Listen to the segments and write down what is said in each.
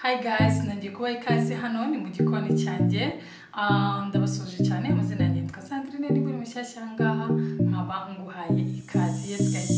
Hi guys, nagiye kubaha ikaze hano ni mu gikoni cyanjye. Ndabasuje cyane, amazina yanjye yitwa Sandrine, ni muri mushyashya ngaha nkaba nguhaye ikaze. Yes guys.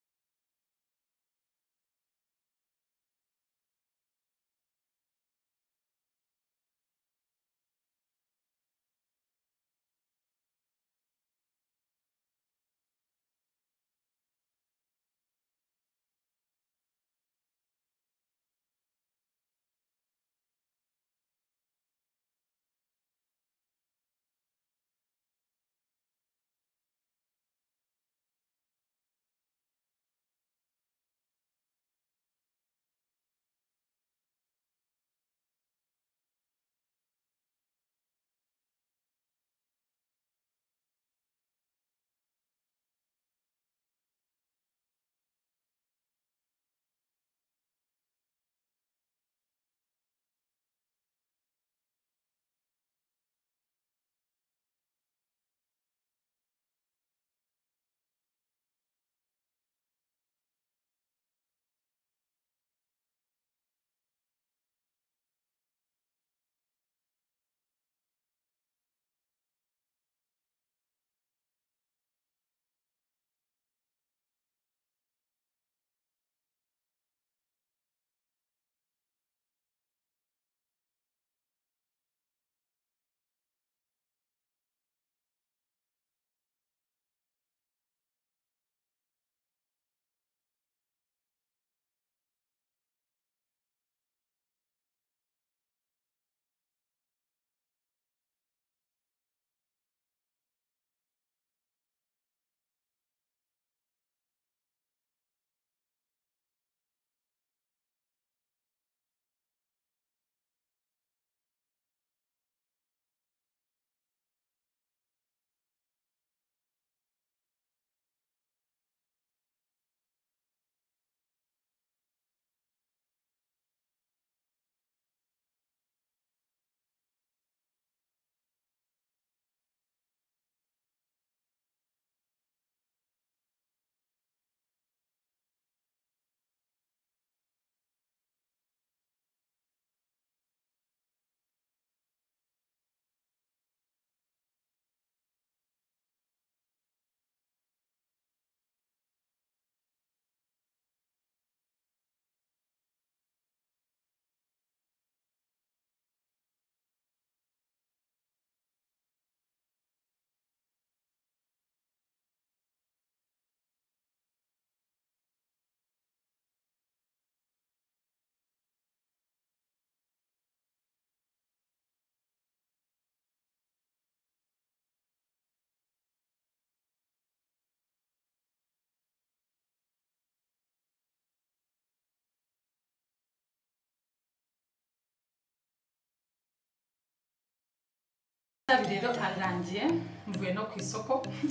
Rero arangiye mvuye no ku isoko.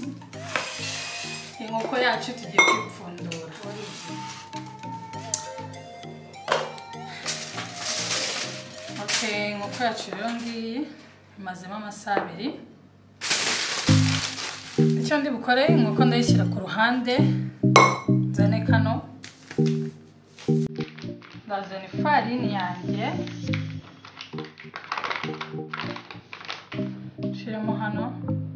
Inkoko yacu tugiye kwipfundura. Inkoko yacu rero ngiyi imazemo amasaha 2. Icyo ndi bukore, inkoko ndayishyira ku ruhande, nzane kano, ndazana ifarini yanjye, shiramo hano,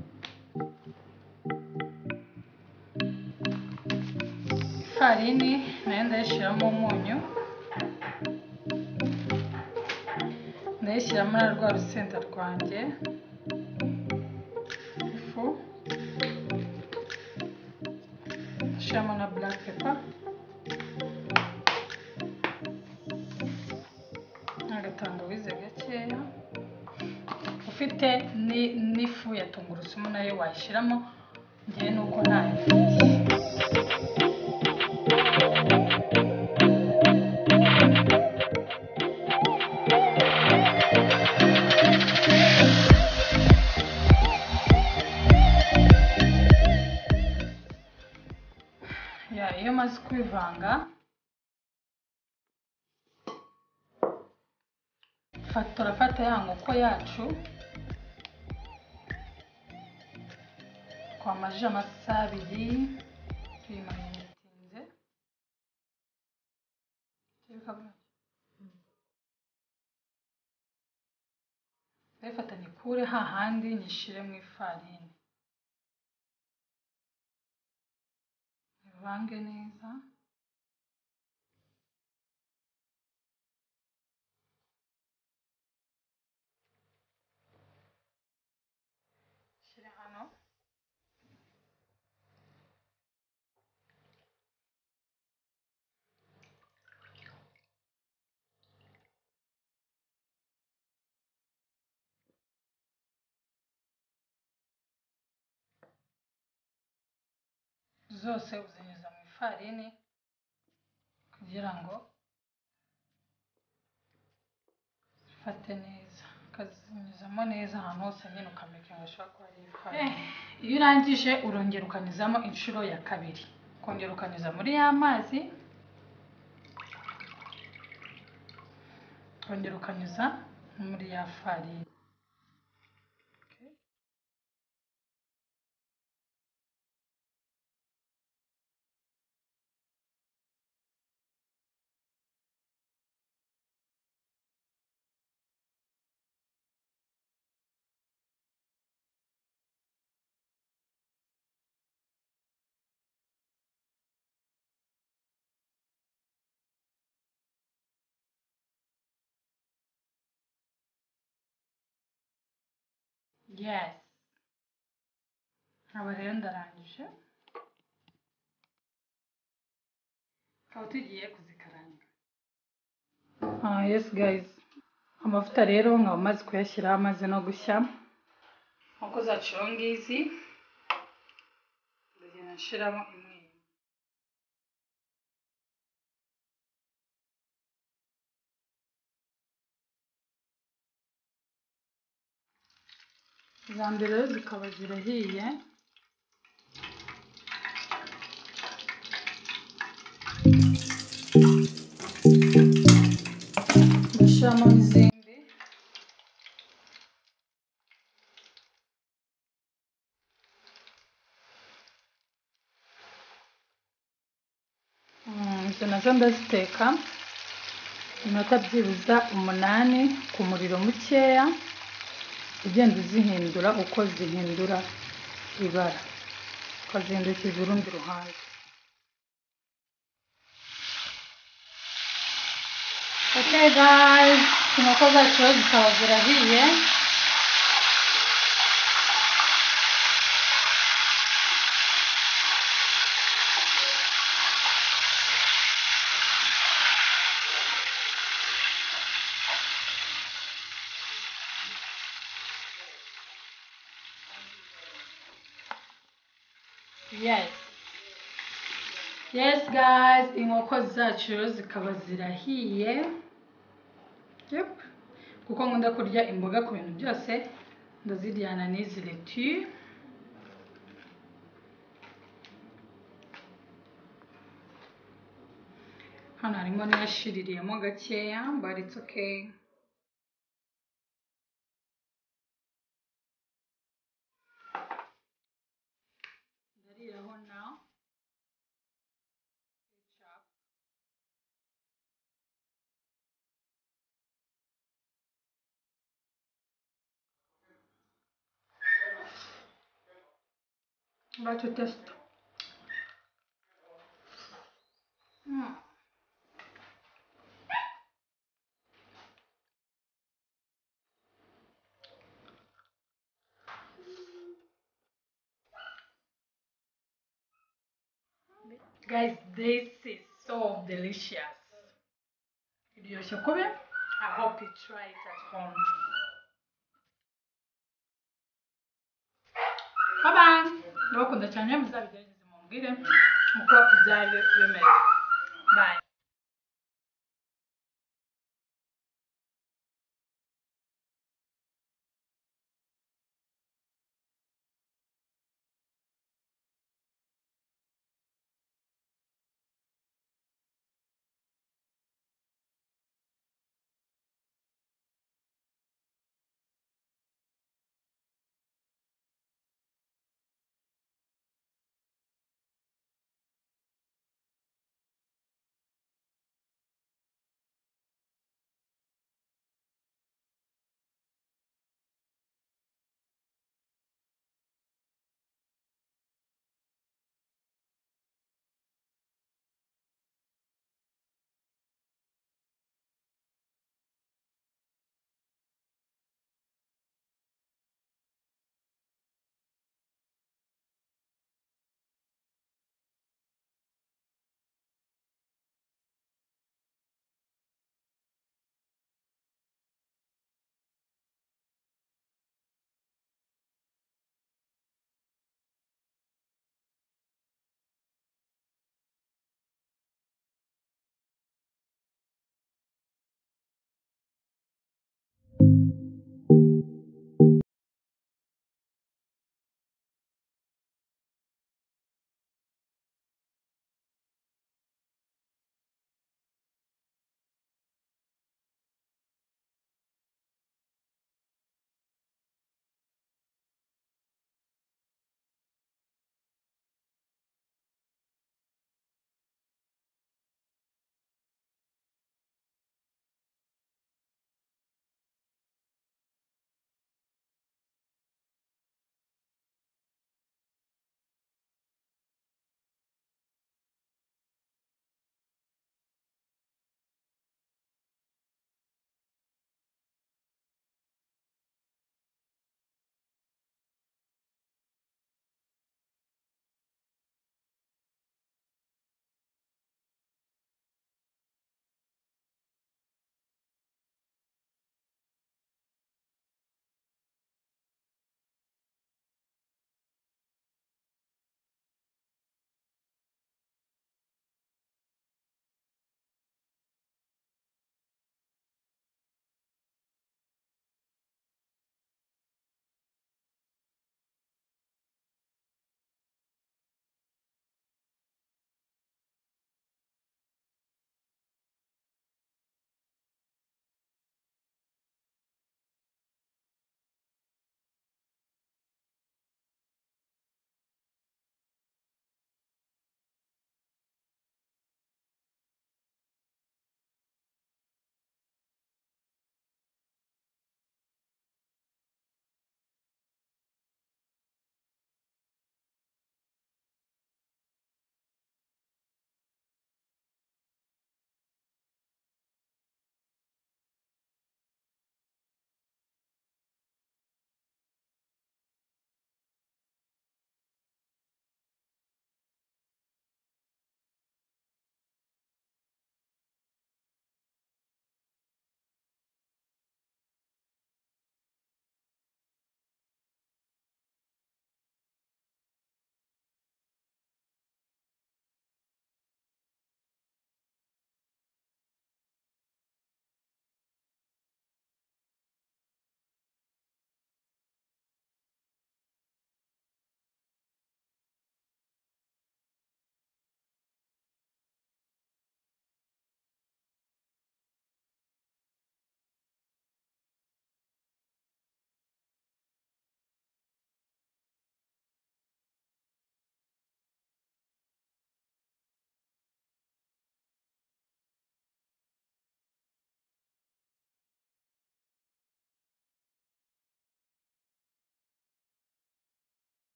ifarini nayo ndayishyiramo umunyu, ndayishyiramo na rwa rusenda rwanjye, ifu, ndashyiramo na black pepper, n'agatangawizi gakeya. Ufite n'ifu ya tungurusumu nayo washyiramo, ngiye nuko ntayo mfite. Iyo maze kubivanga, turafata ya nkoko yacu twamajije amasaha 2 tuyimarinetinze. ndayifata nyikure hahandi nyishire mu ifarini ivange neza. Shira hano zose uzinyuza mu ifarini kugira ngo zifate neza, ukazinyuzamo neza ahantu hose nyine ukamenya ashobora kuba ari ifarini. Iyo urangije urongera ukanyuzamo inshuro ya kabiri, ukongera ukanyuza muri ya mazi, ukongera ukanyuza muri ya farini. Yes. Aba rero ndarangije. Aho tugiye kuzikaranga. Yes guys. Amavuta rero nkaba maze kuyashyira amaze no gushya. Nk'uko zacu ngizi. Ndagenda nshiramo imwe. Iza mbere zikaba zirahiye. Ndashiramo n'izindi. Izo nazo ndaziteka iminota byibuza 8 ku muriro mukeya, ugenda uzihindura uko zihindura ibara, ukazindukiza urundi ruhande. Okay guys, inkoko zacu zikaba zirahiye. Yes guys, inkoko zacu zikaba zirahiye. Yep. Kuko nkunda kurya imboga ku bintu byose, ndaziryana n'izi leti. Hano harimo n'iyashiririyemo gakeya, but it's okay. Ndariraho now. About to test. Guys, this is so delicious. I hope you try it at home. Bye bye. Ndabakunda cyane, muzabigerageze mumbwire uko byari bimeze. Bye.